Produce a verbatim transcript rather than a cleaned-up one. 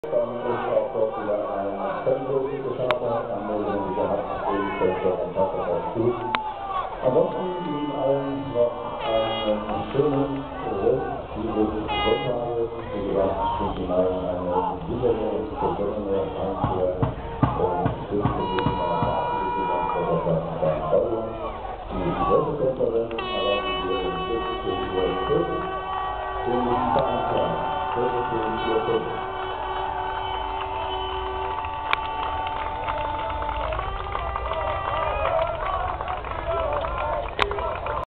Dann ist auch dort wieder ein Tempo gestartet, Anmeldungen gehabt, und das auch gut. Ansonsten Ihnen allen noch einen schönen Rest dieses Sonntages. Wie gesagt, ich wünsche Ihnen allen eine sichere und besondere Heimkehr und bis zum nächsten Mal verabschiedet sich am Vorderplatz bei Augen. Die Pressekonferenz erwarten wir um fünfzehn Uhr fünf im Vereinssaal. fünfzehn Uhr fünf.